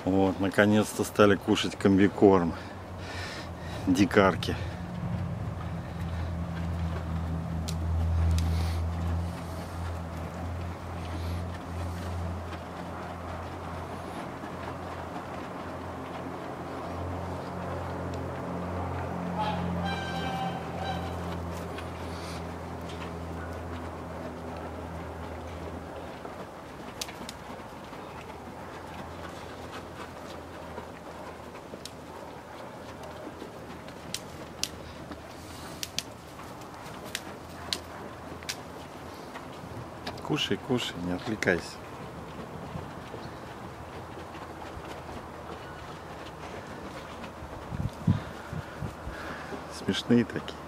Вот, наконец-то стали кушать комбикорм. Дикарки. Кушай, кушай, не отвлекайся. Смешные такие.